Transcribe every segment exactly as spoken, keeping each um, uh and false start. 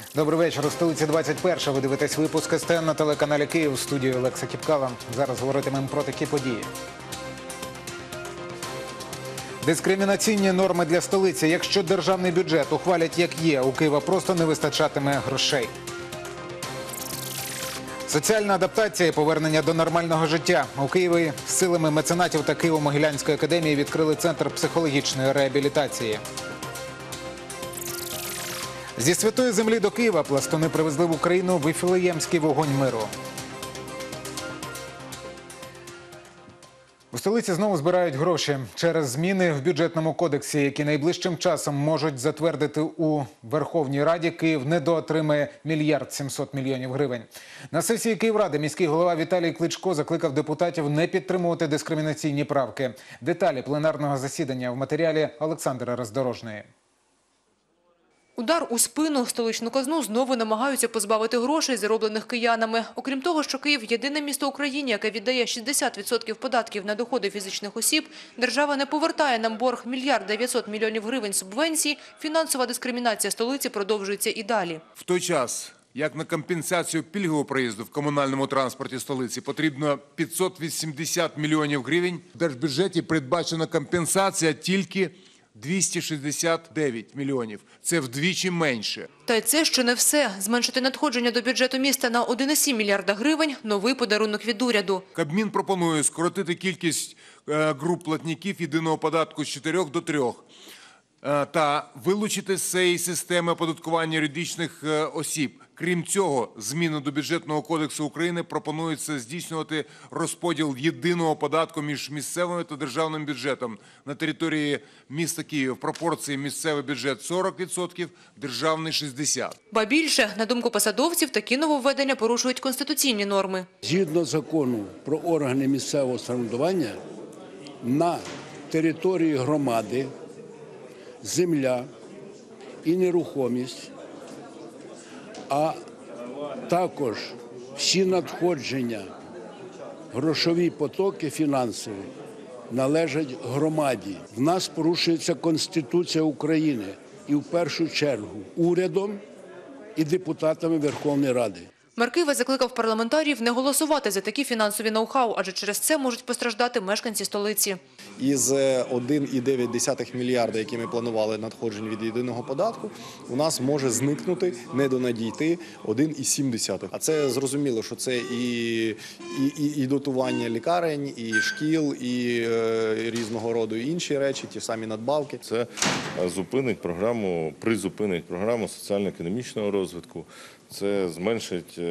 Добрий вечір. У столиці двадцять перша. Ви дивитесь випуск ес те ен на телеканалі Київ. В студії Олекса Кіпкала. Зараз говоритимемо про такі події. Дискримінаційні норми для столиці. Якщо державний бюджет ухвалять як є, у Києва просто не вистачатиме грошей. Соціальна адаптація і повернення до нормального життя. У Києві з силами меценатів та Києво-Могилянської академії відкрили центр психологічної реабілітації. Зі Святої Землі до Києва пластуни привезли в Україну Вифлеємський вогонь миру. У столиці знову збирають гроші через зміни в бюджетному кодексі, які найближчим часом можуть затвердити у Верховній Раді. Київ недоотримає мільярд сімсот мільйонів гривень. На сесії Київради міський голова Віталій Кличко закликав депутатів не підтримувати дискримінаційні правки. Деталі пленарного засідання в матеріалі Олександра Роздорожної. Удар у спину. Столичну казну знову намагаються позбавити грошей, зароблених киянами. Окрім того, що Київ – єдине місто в Україні, яке віддає шістдесят відсотків податків на доходи фізичних осіб, держава не повертає нам борг мільярд дев'ятсот мільйонів гривень субвенцій, фінансова дискримінація столиці продовжується і далі. В той час, як на компенсацію пільгового проїзду в комунальному транспорті столиці потрібно п'ятсот вісімдесят мільйонів гривень, в держбюджеті передбачена компенсація тільки двісті шістдесят дев'ять мільйонів. Це вдвічі менше. Та й це ще не все. Зменшити надходження до бюджету міста на один цілих сім десятих мільярда гривень – новий подарунок від уряду. Кабмін пропонує скоротити кількість груп платників єдиного податку з чотирьох до трьох та вилучити з цієї системи оподаткування юридичних осіб. Крім цього, зміни до Бюджетного кодексу України пропонується здійснювати розподіл єдиного податку між місцевим та державним бюджетом на території міста Києва в пропорції місцевий бюджет сорок відсотків, державний – шістдесят відсотків. Ба більше, на думку посадовців, такі нововведення порушують конституційні норми. Згідно закону про органи місцевого самоврядування, на території громади земля і нерухомість, а також всі надходження, грошові потоки фінансові належать громаді. В нас порушується Конституція України і в першу чергу урядом і депутатами Верховної Ради. Мер Києва закликав парламентарів не голосувати за такі фінансові ноу-хау, адже через це можуть постраждати мешканці столиці. Із один цілих дев'ять десятих мільярда, які ми планували надходжень від єдиного податку, у нас може зникнути, недонадійти один цілих сім десятих. А це зрозуміло, що це і, і, і дотування лікарень, і шкіл, і е, різного роду інші речі, ті самі надбавки. Це зупинить програму, призупинить програму соціально-економічного розвитку. Це зменшить,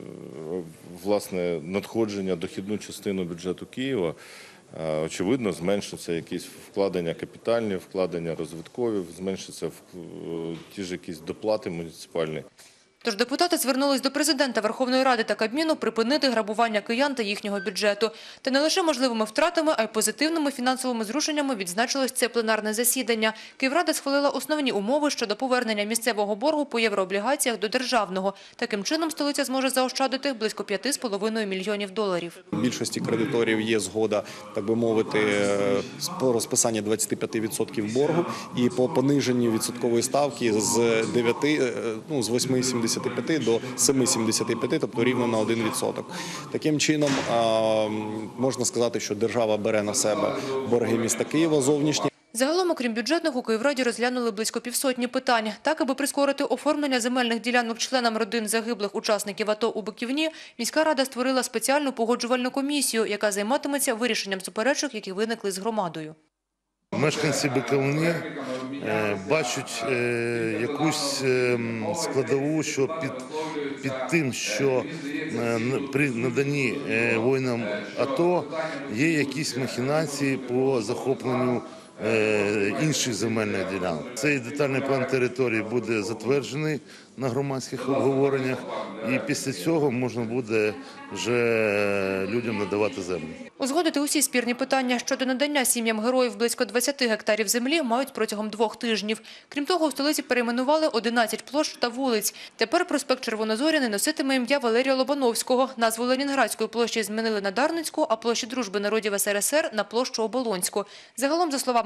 власне, надходження, дохідну частину бюджету Києва. Очевидно, зменшиться якісь вкладення капітальні, вкладення розвиткові, зменшиться ті ж якісь доплати муніципальні. Тож депутати звернулись до президента Верховної Ради та Кабміну припинити грабування киян та їхнього бюджету. Та не лише можливими втратами, а й позитивними фінансовими зрушеннями відзначилось це пленарне засідання. Київрада схвалила основні умови щодо повернення місцевого боргу по єврооблігаціях до державного. Таким чином столиця зможе заощадити близько п'яти з половиною мільйонів доларів. У більшості кредиторів є згода, так би мовити, по розписанню двадцяти п'яти відсотків боргу і по пониженню відсоткової ставки з дев'яти, ну, з восьми цілих сімдесят п'яти до семи цілих сімдесят п'яти, тобто рівно на один відсоток. Таким чином, можна сказати, що держава бере на себе борги міста Києва зовнішні. Загалом, окрім бюджетних, у Київраді розглянули близько півсотні питань. Так, аби прискорити оформлення земельних ділянок членам родин загиблих учасників АТО у Биківні, міська рада створила спеціальну погоджувальну комісію, яка займатиметься вирішенням суперечок, які виникли з громадою. Мешканці Биківні бачать якусь складову, що під, під тим, що при наданні воїнам АТО є якісь махінації по захопленню інших земельних ділянок. Цей детальний план території буде затверджений на громадських обговореннях, і після цього можна буде вже людям надавати землю. Узгодити усі спірні питання щодо надання сім'ям героїв близько двадцяти гектарів землі мають протягом двох тижнів. Крім того, у столиці перейменували одинадцять площ та вулиць. Тепер проспект Червонозоряний носитиме ім'я Валерія Лобановського. Назву Ленінградської площі змінили на Дарницьку, а площі Дружби народів ес ер ес ер – на площу Оболонську. Загалом, за словами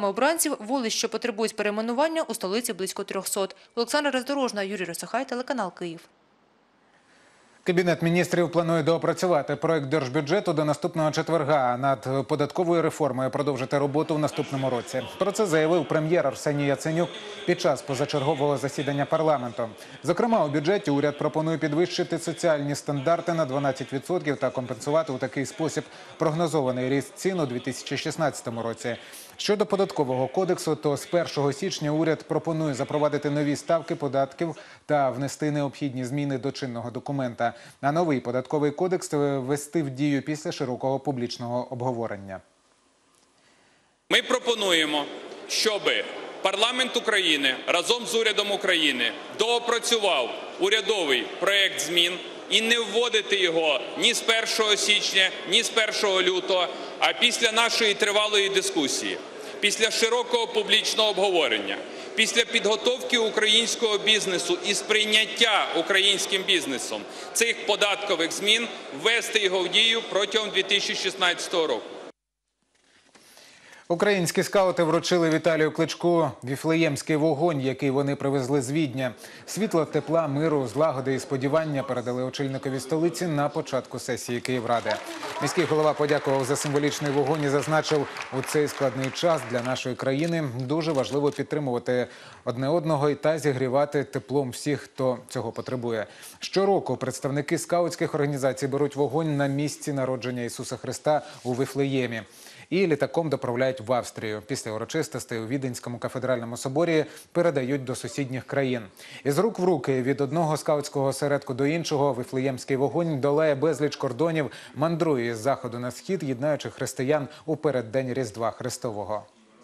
словами обранців, вулиць, що потребують перейменування, у столиці близько трьохсот. Олександра Роздорожна, Юрій Росохай, телеканал Київ. Кабінет міністрів планує доопрацювати проект держбюджету до наступного четверга, а над податковою реформою продовжити роботу в наступному році. Про це заявив прем'єр Арсеній Яценюк під час позачергового засідання парламенту. Зокрема, у бюджеті уряд пропонує підвищити соціальні стандарти на дванадцять відсотків та компенсувати у такий спосіб прогнозований ріст цін у дві тисячі шістнадцятому році. Щодо податкового кодексу, то з першого січня уряд пропонує запровадити нові ставки податків та внести необхідні зміни до чинного документа. А новий податковий кодекс ввести в дію після широкого публічного обговорення. Ми пропонуємо, щоб парламент України разом з урядом України доопрацював урядовий проект змін і не вводити його ні з першого січня, ні з першого лютого, а після нашої тривалої дискусії, після широкого публічного обговорення, після підготовки українського бізнесу і сприйняття українським бізнесом цих податкових змін, ввести його в дію протягом дві тисячі шістнадцятого року. Українські скаути вручили Віталію Кличку віфлеємський вогонь, який вони привезли з Відня. Світло, тепла, миру, злагоди і сподівання передали очільникові столиці на початку сесії Київради. Міський голова подякував за символічний вогонь і зазначив, у цей складний час для нашої країни дуже важливо підтримувати одне одного та зігрівати теплом всіх, хто цього потребує. Щороку представники скаутських організацій беруть вогонь на місці народження Ісуса Христа у Вифлеємі і літаком доправляють в Австрію. Після урочистостей у Віденському кафедральному соборі передають до сусідніх країн. Із рук в руки від одного скаутського осередку до іншого Вифлеємський вогонь долає безліч кордонів, мандрує з заходу на схід, єднаючи християн у переддень Різдва Христового.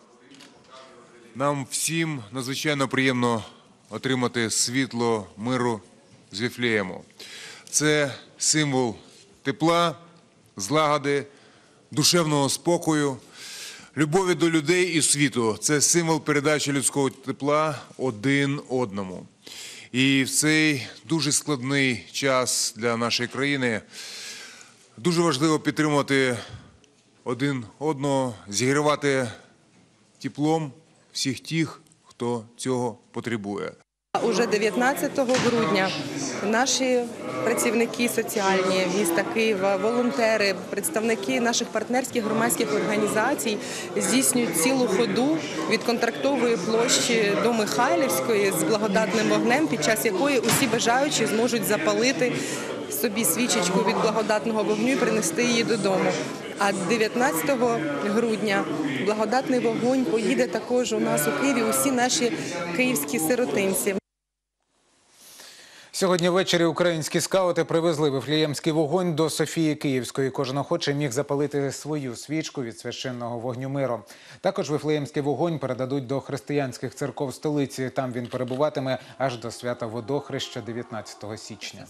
Нам всім надзвичайно приємно отримати світло миру з Віфлеєму. Це символ тепла, злагоди, душевного спокою, любові до людей і світу. Це символ передачі людського тепла один одному. І в цей дуже складний час для нашої країни дуже важливо підтримувати один одного, зігрівати теплом всіх тих, хто цього потребує. Уже дев'ятнадцятого грудня наші працівники соціальні міста Києва, волонтери, представники наших партнерських громадських організацій здійснюють цілу ходу від Контрактової площі до Михайлівської з благодатним вогнем, під час якої усі бажаючі зможуть запалити собі свічечку від благодатного вогню і принести її додому. А дев'ятнадцятого грудня благодатний вогонь поїде також у нас у Києві усі наші київські сиротинці. Сьогодні ввечері українські скаути привезли Вифлеємський вогонь до Софії Київської. Кожен охочий міг запалити свою свічку від священного вогню миру. Також Вифлеємський вогонь передадуть до християнських церков столиці. Там він перебуватиме аж до свята Водохреща дев'ятнадцятого січня.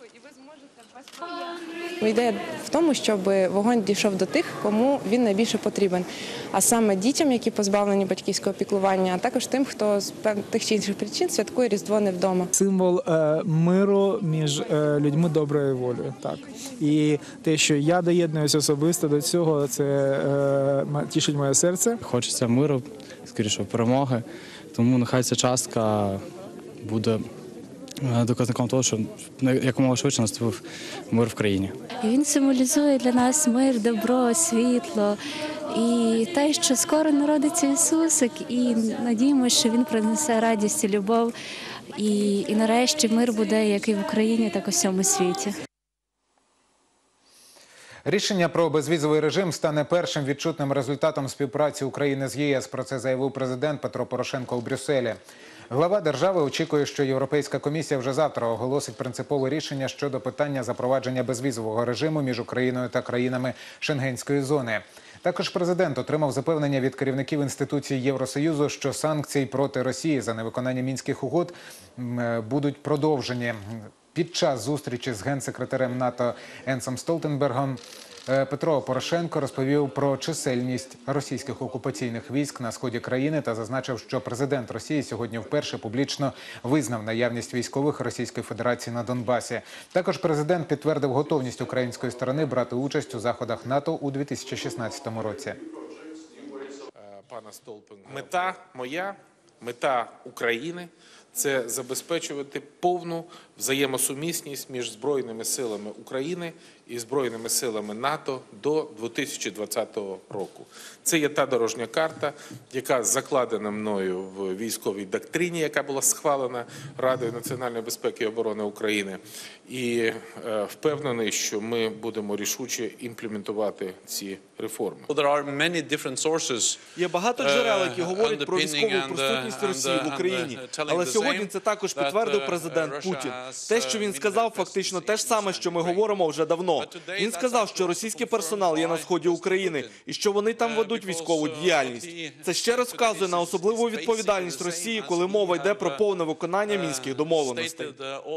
Ідея в тому, щоб вогонь дійшов до тих, кому він найбільше потрібен. А саме дітям, які позбавлені батьківського піклування, а також тим, хто з тих чи інших причин святкує Різдво не вдома. Символ е, миру між е, людьми доброї волі. Так. І те, що я доєднуюся особисто до цього, це е, тішить моє серце. Хочеться миру, скоріше перемоги, тому нехай ця частка буде доказником того, що якомога швидше наступив мир в країні. Він символізує для нас мир, добро, світло і те, що скоро народиться Ісусик, і надіємося, що Він принесе радість і любов, і, і нарешті мир буде як і в Україні, так і у всьому світі. Рішення про безвізовий режим стане першим відчутним результатом співпраці України з ЄС. Про це заявив президент Петро Порошенко у Брюсселі. Глава держави очікує, що Європейська комісія вже завтра оголосить принципове рішення щодо питання запровадження безвізового режиму між Україною та країнами Шенгенської зони. Також президент отримав запевнення від керівників інституцій Євросоюзу, що санкції проти Росії за невиконання Мінських угод будуть продовжені. Під час зустрічі з генсекретарем НАТО Енсом Столтенбергом Петро Порошенко розповів про чисельність російських окупаційних військ на сході країни та зазначив, що президент Росії сьогодні вперше публічно визнав наявність військових Російської Федерації на Донбасі. Також президент підтвердив готовність української сторони брати участь у заходах НАТО у дві тисячі шістнадцятому році. пана Столпенка. Мета моя, мета України – це забезпечувати повну взаємосумісність між Збройними силами України і Збройними силами НАТО до дві тисячі двадцятого року. Це є та дорожня карта, яка закладена мною в військовій доктрині, яка була схвалена Радою національної безпеки і оборони України. І е, впевнений, що ми будемо рішуче імплементувати ці реформи. Є багато джерел, які говорять про військову присутність Росії в Україні. Але сьогодні це також підтвердив президент Путін. Те, що він сказав, фактично те ж саме, що ми говоримо вже давно. Він сказав, що російський персонал є на сході України і що вони там ведуть військову діяльність. Це ще раз вказує на особливу відповідальність Росії, коли мова йде про повне виконання мінських домовленостей.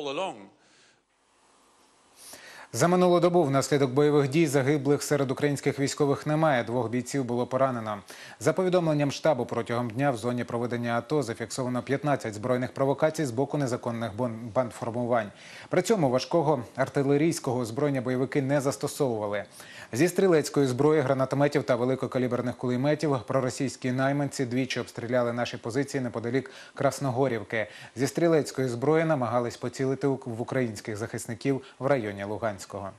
За минулу добу внаслідок бойових дій загиблих серед українських військових немає. Двох бійців було поранено. За повідомленням штабу, протягом дня в зоні проведення АТО зафіксовано п'ятнадцять збройних провокацій з боку незаконних бандформувань. При цьому важкого артилерійського озброєння бойовики не застосовували. Зі стрілецької зброї, гранатометів та великокаліберних кулеметів проросійські найманці двічі обстріляли наші позиції неподалік Красногорівки. Зі стрілецької зброї намагались поцілити в українських захисників в районі Луганського.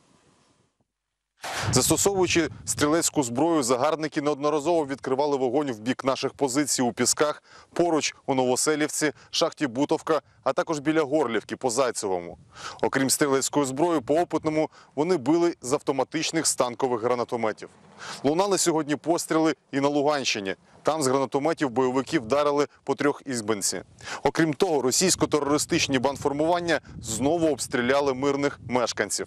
Застосовуючи стрілецьку зброю, загарбники неодноразово відкривали вогонь в бік наших позицій у Пісках, поруч у Новоселівці, шахті Бутовка, а також біля Горлівки по Зайцевому. Окрім стрілецької зброї, по опитному вони били з автоматичних станкових гранатометів. Лунали сьогодні постріли і на Луганщині. Там з гранатометів бойовики вдарили по трьох ізбинці. Окрім того, російсько-терористичні бандформування знову обстріляли мирних мешканців.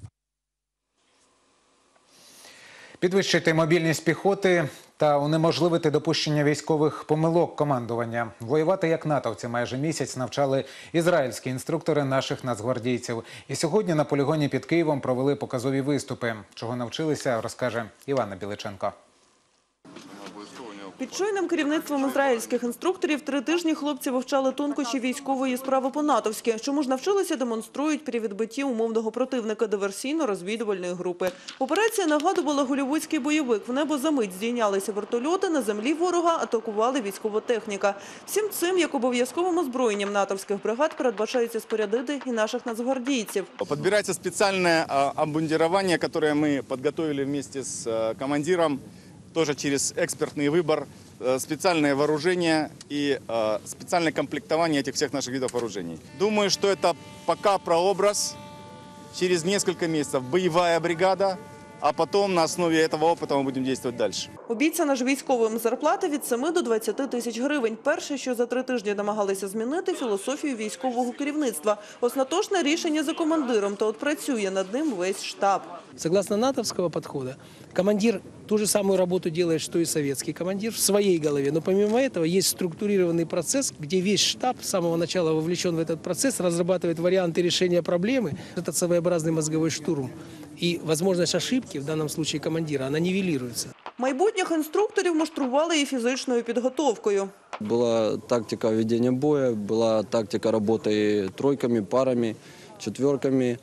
Підвищити мобільність піхоти та унеможливити допущення військових помилок командування. Воювати як натовці майже місяць навчали ізраїльські інструктори наших нацгвардійців. І сьогодні на полігоні під Києвом провели показові виступи. Чого навчилися, розкаже Івана Біличенко. Під чуйним керівництвом ізраїльських інструкторів три тижні хлопці вивчали тонкощі військової справи по-натовськи. Чому ж навчилися, демонструють при відбитті умовного противника диверсійно-розвідувальної групи. Операція нагадувала голлівудський бойовик. В небо за мить здійнялися вертольоти, на землі ворога атакували військова техніка. Всім цим, як обов'язковим озброєнням натовських бригад, передбачається спорядити і наших нацгвардійців. Підбирається спеціальне обмундирование, яке ми підготовили вместе з командиром. Тоже через экспертный выбор, специальное вооружение и специальное комплектование этих всех наших видов вооружений. Думаю, что это пока прообраз. Через несколько месяцев боевая бригада, а потом на основе этого опыта мы будем действовать дальше. Обіцяна ж військовим зарплата від семи до двадцяти тисяч гривень. Перше, що за три тижні намагалися змінити – філософію військового керівництва. Остаточне рішення за командиром, та от працює над ним весь штаб. Согласно натовского подхода, командир ту же самую работу делает, что и советский командир в своей голове. Но помимо этого есть структурированный процесс, где весь штаб с самого начала вовлечен в этот процесс, разрабатывает варианты решения проблемы. Это своеобразный мозговой штурм. И возможность ошибки, в данном случае командира, она нивелируется. Майбутніх інструкторів муштрували і фізичною підготовкою. Была тактика ведения боя, была тактика работы тройками, парами, четверками.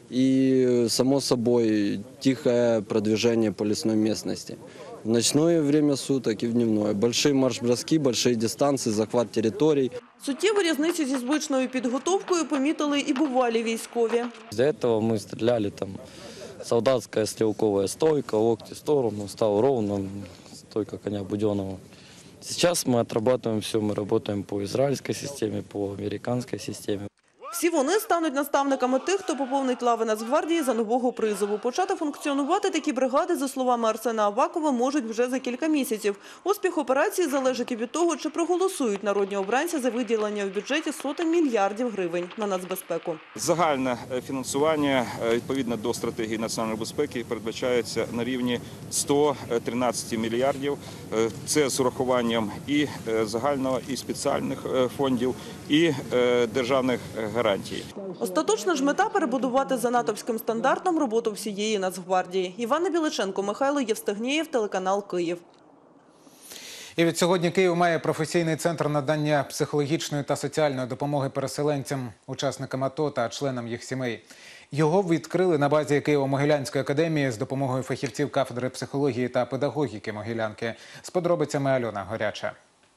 И, само собой, тихое продвижение по лесной местности. В ночное время суток и в дневное. Большие марш-броски, большие дистанции, захват территорий. Суттєву різницю зі звичною підготовкою помітили і бувалі військові. До этого мы стреляли там солдатская стрелковая стойка, локти в сторону, стал ровно, стойка коня Буденного. Сейчас мы отрабатываем все, мы работаем по израильской системе, по американской системе. Всі вони стануть наставниками тих, хто поповнить лави Нацгвардії за нового призову. Почати функціонувати такі бригади, за словами Арсена Авакова, можуть вже за кілька місяців. Успіх операції залежить і від того, чи проголосують народні обранці за виділення в бюджеті сотень мільярдів гривень на нацбезпеку. Загальне фінансування відповідно до стратегії національної безпеки передбачається на рівні сто тринадцять мільярдів. Це з урахуванням і загального, і спеціальних фондів, і державних гарантій. Остаточна ж мета – перебудувати за натовським стандартом роботу всієї Нацгвардії. Івана Біличенко, Михайло Євстигнєєв, телеканал «Київ». І від сьогодні Київ має професійний центр надання психологічної та соціальної допомоги переселенцям, учасникам АТО та членам їх сімей. Його відкрили на базі Києво-Могилянської академії з допомогою фахівців кафедри психології та педагогіки Могилянки. З подробицями Альона Горяча.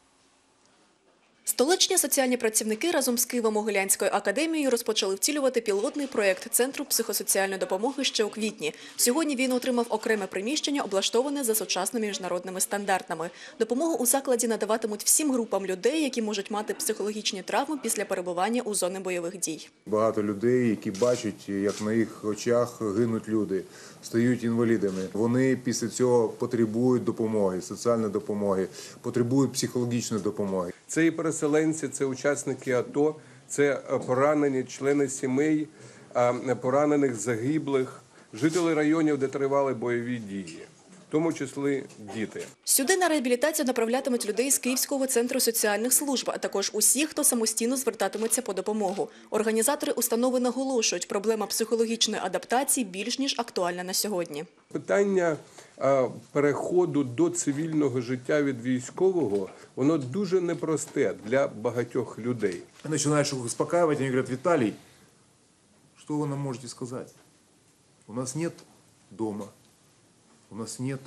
Столичні соціальні працівники разом з Києво-Могилянською академією розпочали втілювати пілотний проєкт Центру психосоціальної допомоги ще у квітні. Сьогодні він отримав окреме приміщення, облаштоване за сучасними міжнародними стандартами. Допомогу у закладі надаватимуть всім групам людей, які можуть мати психологічні травми після перебування у зоні бойових дій. Багато людей, які бачать, як на їх очах гинуть люди, стають інвалідами. Вони після цього потребують допомоги, соціальної допомоги, потребують психологічної допомоги. Це і переселенці, це учасники АТО, це поранені члени сімей, поранених, загиблих, жителі районів, де тривали бойові дії, в тому числі діти. Сюди на реабілітацію направлятимуть людей з Київського центру соціальних служб, а також усіх, хто самостійно звертатиметься по допомогу. Організатори установи наголошують, проблема психологічної адаптації більш ніж актуальна на сьогодні. Питання переходу до цивільного життя від військового, воно дуже непросте для багатьох людей. Починаєш їх успокаювати, вони говорять: Віталій, що ви нам можете сказати? У нас нет дома, у нас нет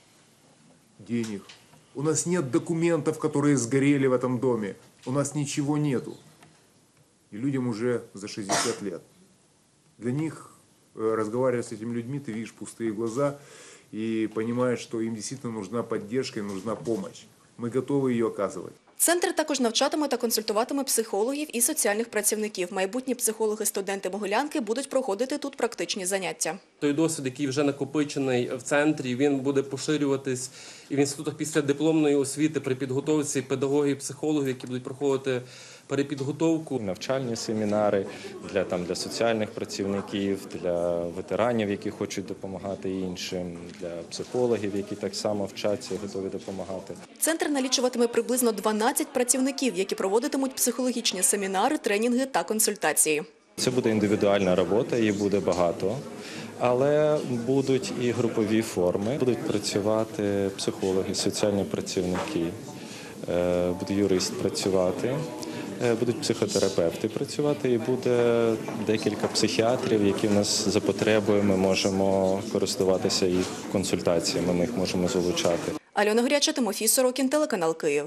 денег, у нас нет документов, которые сгорели в этом доме, у нас ничего нету. И людям уже за шестьдесят лет. Для них, разговаривая с этими людьми, ты видишь пустые глаза и понимаешь, что им действительно нужна поддержка и нужна помощь. Мы готовы ее оказывать. Центр також навчатиме та консультуватиме психологів і соціальних працівників. Майбутні психологи-студенти Могилянки будуть проходити тут практичні заняття. Той досвід, який вже накопичений в центрі, він буде поширюватись і в інститутах після дипломної освіти при підготовці педагогів, психологів, які будуть проходити перепідготовку. Навчальні семінари для, там, для соціальних працівників, для ветеранів, які хочуть допомагати іншим, для психологів, які так само вчаться і готові допомагати. Центр налічуватиме приблизно дванадцять працівників, які проводитимуть психологічні семінари, тренінги та консультації. Це буде індивідуальна робота, її буде багато, але будуть і групові форми. Будуть працювати психологи, соціальні працівники, буде юрист працювати. Будуть психотерапевти працювати і буде декілька психіатрів, які в нас за потребою ми можемо користуватися їх консультаціями, ми їх можемо залучати. Альона Горяча, Тимофій Сорокін, телеканал Київ.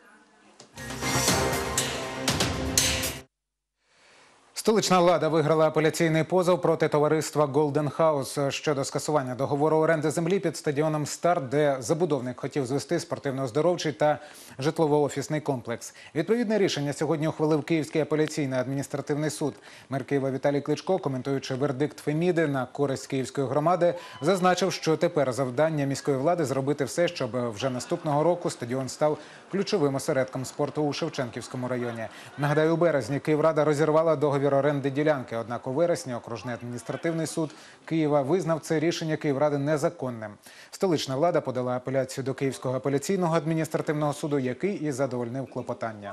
Столична влада виграла апеляційний позов проти товариства Golden House щодо скасування договору оренди землі під стадіоном «Старт», де забудовник хотів звести спортивно-оздоровчий та житлово-офісний комплекс. Відповідне рішення сьогодні ухвалив Київський апеляційний адміністративний суд. Мер Києва Віталій Кличко, коментуючи вердикт Феміди на користь Київської громади, зазначив, що тепер завдання міської влади зробити все, щоб вже наступного року стадіон став ключовим осередком спорту у Шевченківському районі. Нагадаю, у березні Київрада розірвала договір оренди ділянки, однак у вересні окружний адміністративний суд Києва визнав це рішення Київради незаконним. Столична влада подала апеляцію до Київського апеляційного адміністративного суду, який і задовольнив клопотання.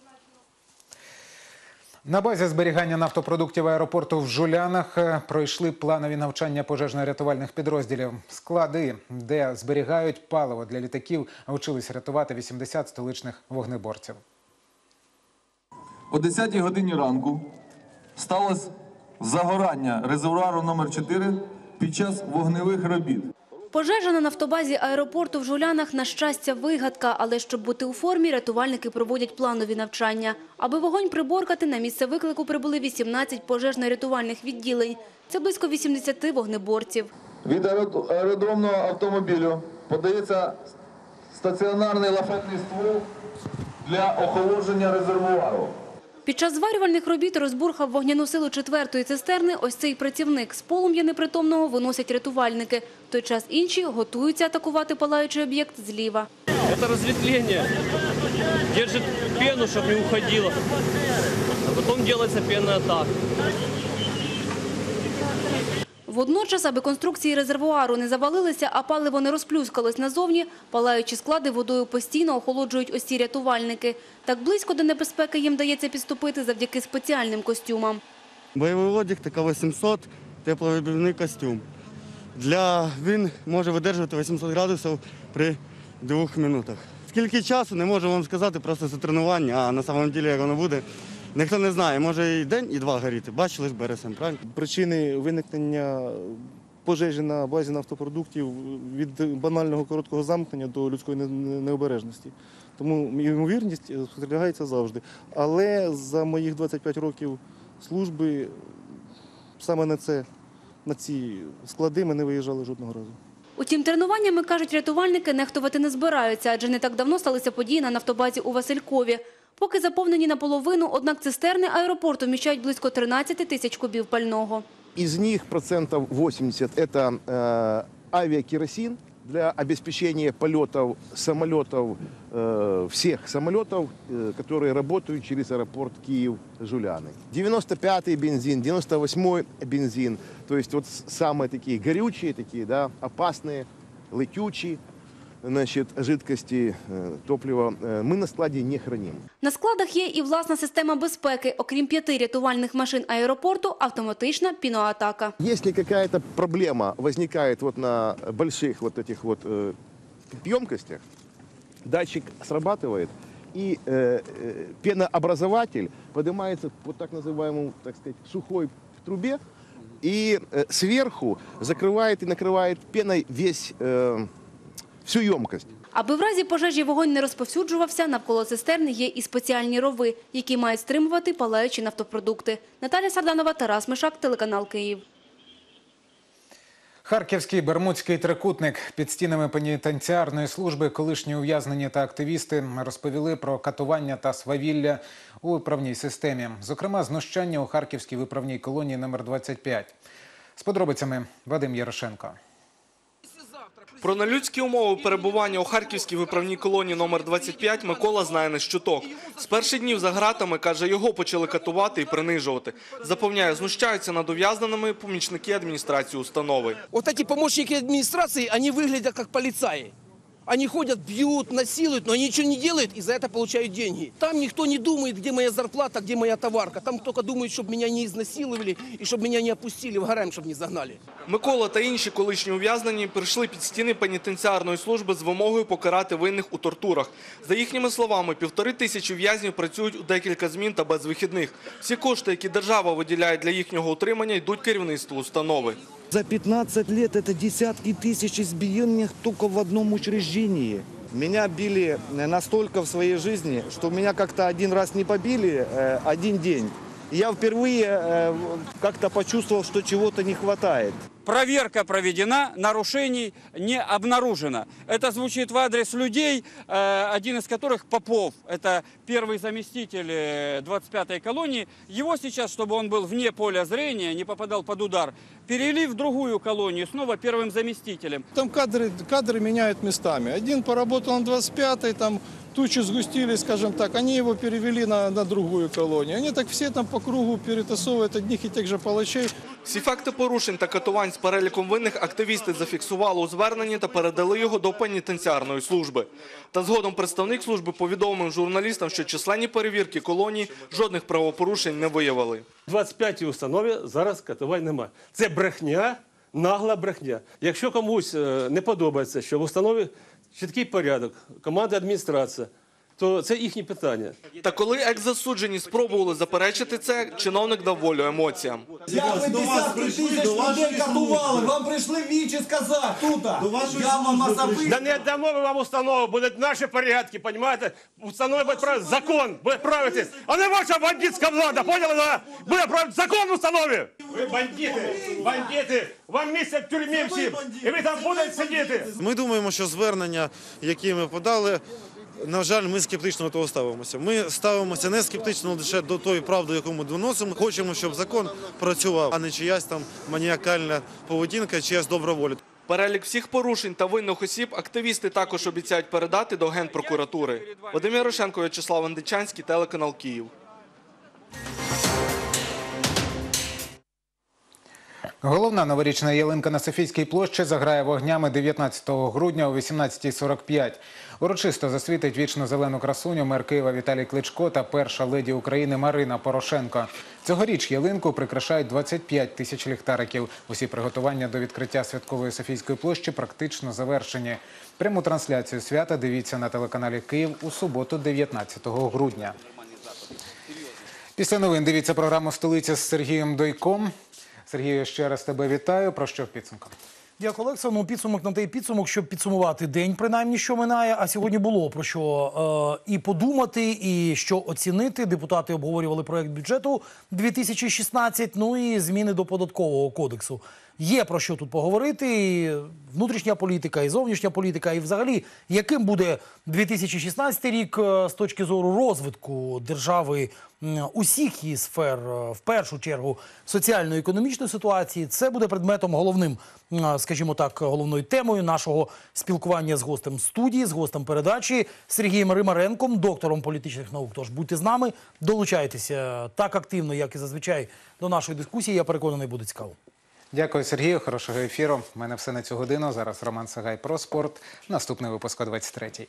На базі зберігання нафтопродуктів аеропорту в Жулянах пройшли планові навчання пожежно-рятувальних підрозділів. Склади, де зберігають паливо для літаків, навчились рятувати вісімдесят столичних вогнеборців. О десятій годині ранку сталося загорання резервуару номер чотири під час вогневих робіт. Пожежа на нафтобазі аеропорту в Жулянах, на щастя, вигадка. Але щоб бути у формі, рятувальники проводять планові навчання. Аби вогонь приборкати, на місце виклику прибули вісімнадцять пожежно-рятувальних відділень. Це близько вісімдесят вогнеборців. Від аеродромного автомобілю подається стаціонарний лафетний ствол для охолодження резервуару. Під час зварювальних робіт розбурхав вогняну силу четвертої цистерни ось цей працівник. З полум'я непритомного виносять рятувальники. В той час інші готуються атакувати палаючий об'єкт зліва. Це розсвітлення. Держить пену, щоб не уходило. А потім робиться пенна атака. Водночас, аби конструкції резервуару не завалилися, а паливо не розплюскалось назовні, палаючі склади водою постійно охолоджують ось ці рятувальники. Так близько до небезпеки їм дається підступити завдяки спеціальним костюмам. Бойовий одяг Т К вісімсот, тепловибірний костюм. Для, він може видержувати вісімсот градусів при двох минутах. Скільки часу, не можу вам сказати, просто це тренування, а на самом деле як воно буде, ніхто не знає. Може і день, і два горіти. Бачили ж березень, правильно? Причини виникнення пожежі на базі нафтопродуктів від банального короткого замкнення до людської необережності. Тому ймовірність спостерігається завжди. Але за моїх двадцять п'ять років служби саме на це, на ці склади ми не виїжджали жодного разу. Утім, тренуваннями, кажуть рятувальники, нехтувати не збираються, адже не так давно сталися події на нафтобазі у Василькові. Поки заповнені наполовину, однак цистерни аеропорту вміщають близько тринадцяти тисяч кубів пального. Из них процентов восемьдесят это э, авиакеросин для обеспечения полетов самолетов, э, всех самолетов, э, которые работают через аэропорт Киев-Жуляны. девяносто пятый бензин, девяносто восьмой бензин, то есть вот самые такие горючие, такие, да, опасные, летючие. Значить, жидкості, топлива ми на складі не хранимо. На складах є і власна система безпеки. Окрім п'яти рятувальних машин аеропорту, автоматична піноатака. Якщо якась проблема виникає вот на больших вот этих вот э, емкостях, датчик срабатывает, и э, пенообразователь поднимается по так называемому, так сказать, сухой трубе, и э, сверху закрывает и накрывает пеной весь э, всю ємкость. Аби в разі пожежі вогонь не розповсюджувався, навколо цистерни є і спеціальні рови, які мають стримувати палаючі нафтопродукти. Наталя Сарданова, Тарас Мишак, телеканал Київ. Харківський Бермудський трикутник. Під стінами пенітенціарної служби колишні ув'язнені та активісти розповіли про катування та свавілля у виправній системі. Зокрема, знущання у Харківській виправній колонії номер двадцять п'ять. З подробицями Вадим Ярошенко. Про нелюдські умови перебування у Харківській виправній колонії номер двадцять п'ять Микола знає не з чуток. З перших днів за ґратами, каже, його почали катувати і принижувати. Запевняє, знущаються над ув'язненими помічники адміністрації установи. Вот эти помощники администрации, они выглядят как полицаи. Они ходят, бьют, насилуют, но они ничего не делают и за это получают деньги. Там никто не думает, где моя зарплата, где моя товарка. Там только думают, чтобы меня не изнасиловали и чтобы меня не опустили в гарем, чтобы не загнали. Микола та інші колишні ув'язнені прийшли під стіни пенітенціарної служби з вимогою покарати винних у тортурах. За їхніми словами, півтори тисячі в'язнів працюють у декілька змін та без вихідних. Всі кошти, які держава виділяє для їхнього утримання, йдуть керівництву установи. За пятнадцать лет это десятки тысяч избиений только в одном учреждении. Меня били настолько в своей жизни, что меня как-то один раз не побили, один день. Я впервые как-то почувствовал, что чего-то не хватает. Проверка проведена, нарушений не обнаружено. Это звучит в адрес людей, один из которых Попов, это первый заместитель двадцать пятой колонии. Его сейчас, чтобы он был вне поля зрения, не попадал под удар, перевели в другую колонию, снова первым заместителем. Там кадры, кадры меняют местами. Один поработал на двадцать пятой, там тучи сгустились, скажем так, они его перевели на, на другую колонию. Они так все там по кругу перетасовывают одних и тех же палачей. Всі факти порушень та катувань з переліком винних активісти зафіксували у зверненні та передали його до пенітенціарної служби. Та згодом представник служби повідомив журналістам, що численні перевірки колонії жодних правопорушень не виявили. В двадцять п'ятій установі зараз катувань немає. Це брехня, нагла брехня. Якщо комусь не подобається, що в установі чіткий порядок, команда адміністрація, то це їхні питання. Та коли екс-засуджені спробували заперечити це, чиновник дав волю емоціям. Як ви десятки тисяч людей катували? Вам прийшли вічі сказати тут. Я вам особисто. Да не дамо ми вам установу, будуть наші порядки, розумієте? Установи буде правити, закон буде правити. А не ваша бандитська влада, поняли? Да? Буде правити закон в установі. Ви бандити, бандити, вам місце в тюрмі всім, і ви там будете сидіти. Ми думаємо, що звернення, які ми подали, на жаль, ми скептично до того ставимося. Ми ставимося не скептично лише до тої правди, яку ми доносимо. Хочемо, щоб закон працював, а не чиясь там маніакальна поведінка, чиясь добра воля. Перелік всіх порушень та винних осіб активісти також обіцяють передати до Генпрокуратури. Вадим Ярошенко, В'ячеслав Андичанський, телеканал Київ. Головна новорічна ялинка на Софійській площі заграє вогнями дев'ятнадцятого грудня о вісімнадцятій сорок п'ять. Урочисто засвітить вічно-зелену красуню мер Києва Віталій Кличко та перша леді України Марина Порошенко. Цьогоріч ялинку прикрашають двадцять п'ять тисяч ліхтариків. Усі приготування до відкриття святкової Софійської площі практично завершені. Пряму трансляцію свята дивіться на телеканалі Київ у суботу дев'ятнадцятого грудня. Після новин дивіться програму «Столиця» з Сергієм Дойком. Сергію, ще раз тебе вітаю. Про що в підсумку? Дякую, Олекса. Ну, підсумок на той підсумок, щоб підсумувати день, принаймні, що минає. А сьогодні було про що е, і подумати, і що оцінити. Депутати обговорювали проект бюджету дві тисячі шістнадцять, ну і зміни до податкового кодексу. Є про що тут поговорити, і внутрішня політика, і зовнішня політика, і взагалі, яким буде дві тисячі шістнадцятий рік з точки зору розвитку держави усіх її сфер, в першу чергу соціально-економічної ситуації. Це буде предметом головним, скажімо так, головною темою нашого спілкування з гостем студії, з гостем передачі Сергієм Римаренком, доктором політичних наук. Тож будьте з нами, долучайтеся так активно, як і зазвичай, до нашої дискусії. Я переконаний, буде цікаво. Дякую, Сергію. Хорошого ефіру. У мене все на цю годину. Зараз Роман Сагай про спорт. Наступний випуск о двадцять третій.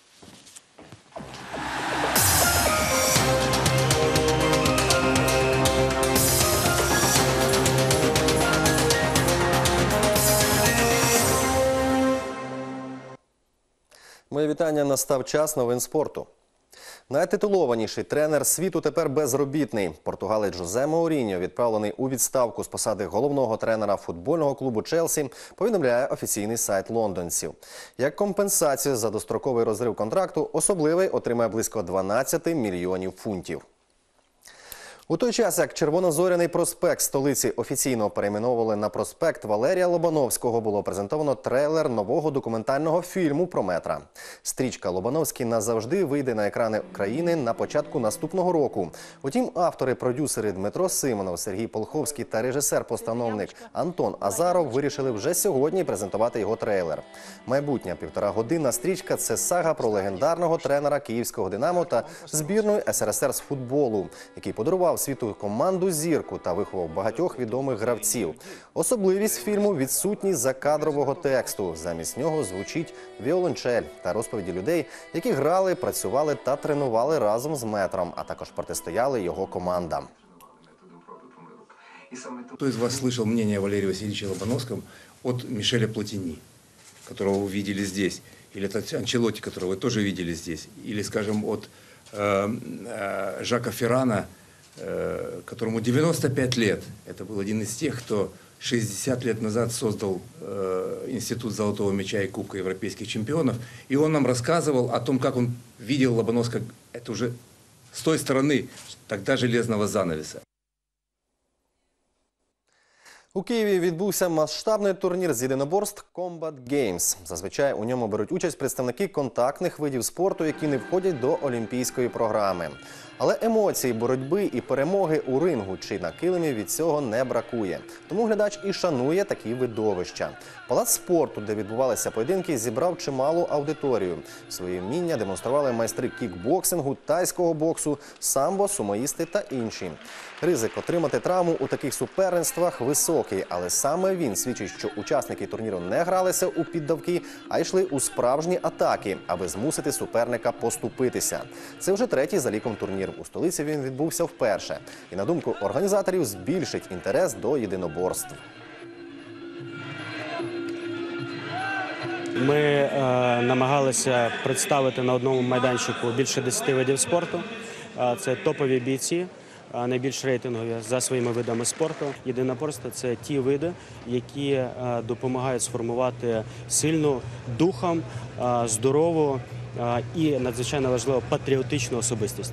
Моє вітання, настав час новин спорту. Найтитулованіший тренер світу тепер безробітний. Португалець Жозе Мауріньо, відправлений у відставку з посади головного тренера футбольного клубу «Челсі», повідомляє офіційний сайт лондонців. Як компенсацію за достроковий розрив контракту, особливий отримає близько дванадцять мільйонів фунтів. У той час, як Червонозоряний проспект столиці офіційно перейменовували на проспект Валерія Лобановського, було презентовано трейлер нового документального фільму про метра. Стрічка «Лобановський назавжди» вийде на екрани країни на початку наступного року. Утім, автори-продюсери Дмитро Симонов, Сергій Полховський та режисер-постановник Антон Азаров вирішили вже сьогодні презентувати його трейлер. Майбутня півторагодинна стрічка – це сага про легендарного тренера київського «Динамо» та збірної ес ер ес ер з футболу, який подарував світу команду зірку та виховав багатьох відомих гравців. Особливість фільму – відсутність закадрового тексту. Замість нього звучить віолончель та розповіді людей, які грали, працювали та тренували разом з метром, а також протистояли його командам. Кто из вас слышал мнение Валерия Васильевича Лобановского от Мишеля Платини, которого вы видели здесь, или от Анчелотти, которого вы тоже видели здесь, или, скажем, от э, э, Жака Феррана, которому девяносто пять лет. Это был один из тех, кто шестьдесят лет назад создал э, Институт Золотого Мяча и Кубка Европейских Чемпионов. И он нам рассказывал о том, как он видел Лобановского, это уже с той стороны, тогда железного занавеса. У Києві відбувся масштабний турнір з єдиноборств Combat Games. Зазвичай у ньому беруть участь представники контактних видів спорту, які не входять до олімпійської програми. Але емоцій, боротьби і перемоги у рингу чи на килимі від цього не бракує. Тому глядач і шанує такі видовища. Палац спорту, де відбувалися поєдинки, зібрав чималу аудиторію. Свої вміння демонстрували майстри кікбоксингу, тайського боксу, самбо, сумоїсти та інші. Ризик отримати травму у таких суперництвах високий, але саме він свідчить, що учасники турніру не гралися у піддавки, а йшли у справжні атаки, аби змусити суперника поступитися. Це вже третій за ліком турнір. У столиці він відбувся вперше. І, на думку організаторів, збільшить інтерес до єдиноборств. Ми е, намагалися представити на одному майданчику більше десяти видів спорту. Е, це топові бійці, е, найбільш рейтингові за своїми видами спорту. Єдиноборство – це ті види, які е, допомагають сформувати сильну духом, е, здорову е, і, надзвичайно важливо, патріотичну особистість.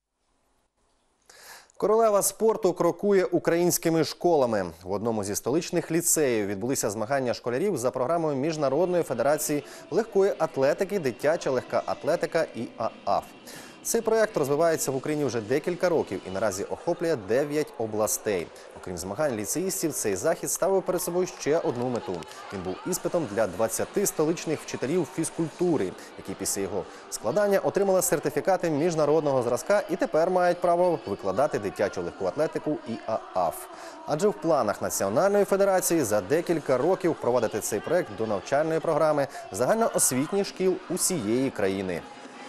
Королева спорту крокує українськими школами. В одному зі столичних ліцеїв відбулися змагання школярів за програмою Міжнародної федерації легкої атлетики, дитяча легка атлетика і а а ф. Цей проєкт розвивається в Україні вже декілька років і наразі охоплює дев'ять областей. Окрім змагань ліцеїстів, цей захід ставив перед собою ще одну мету. Він був іспитом для двадцяти столичних вчителів фізкультури, які після його складання отримали сертифікати міжнародного зразка і тепер мають право викладати дитячу легку атлетику і а а ф. Адже в планах Національної федерації за декілька років впровадити цей проєкт до навчальної програми загальноосвітніх шкіл усієї країни.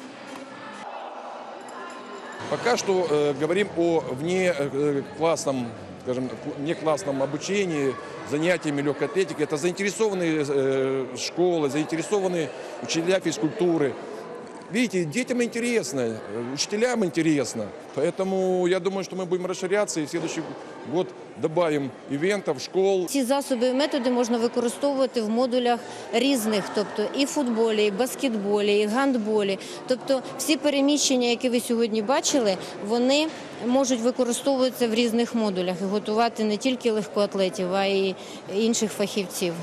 Пока что э, говорим о внеклассном, скажем, внеклассном обучении, занятиями легкой атлетики. Это заинтересованные э, школы, заинтересованные учителя физкультуры. Видите, детям интересно, учителям интересно. Поэтому я думаю, что мы будем расширяться и в следующий год добавим ивентов, школ. Ці засоби і методи можна використовувати в модулях різних, тобто і в футболі, і в баскетболі, і в гандболі. Тобто всі переміщення, які ви сьогодні бачили, вони можуть використовуватися в різних модулях і готувати не тільки легкоатлетів, а й інших фахівців.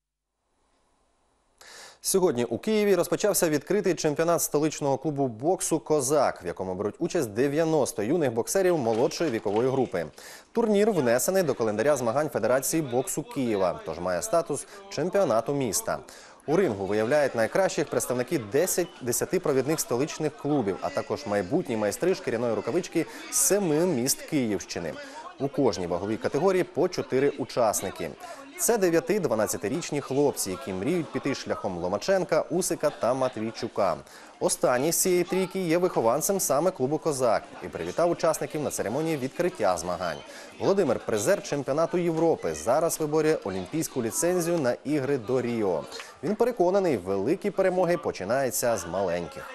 Сьогодні у Києві розпочався відкритий чемпіонат столичного клубу боксу «Козак», в якому беруть участь дев'яносто юних боксерів молодшої вікової групи. Турнір внесений до календаря змагань Федерації боксу Києва, тож має статус чемпіонату міста. У рингу виявляють найкращих представники десяти провідних столичних клубів, а також майбутні майстри шкіряної рукавички з семи міст Київщини. У кожній ваговій категорії по чотири учасники. Це дев'яти-дванадцятирічні хлопці, які мріють піти шляхом Ломаченка, Усика та Матвійчука. Останній з цієї трійки є вихованцем саме клубу «Козак» і привітав учасників на церемонії відкриття змагань. Володимир – призер чемпіонату Європи, зараз виборює олімпійську ліцензію на ігри до Ріо. Він переконаний, великі перемоги починаються з маленьких.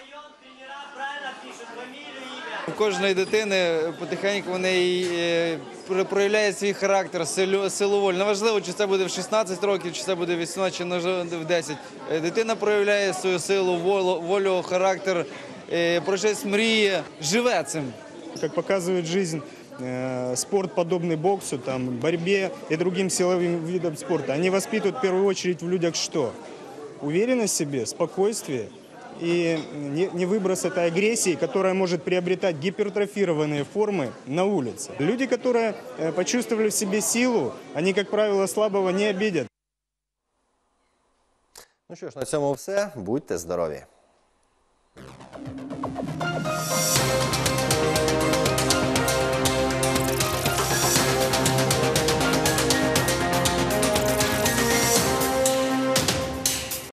У кожної дитини потихеньку в неї проявляє свій характер, силу волі. Неважливо, чи це буде в шістнадцять років, чи це буде в вісімнадцять, чи в десять. Дитина проявляє свою силу, волю, характер, про щось мріє, живе цим. Як показує життя, спорт, подобный боксу, там, борьбе и другим силовым видам спорта, они воспитывают в первую очередь в людях что? Уверенность в себе, спокойствие и не выброс этой агрессии, которая может приобретать гипертрофированные формы на улице. Люди, которые почувствовали в себе силу, они, как правило, слабого не обидят. Ну що ж, на цьому все. Будьте здорові!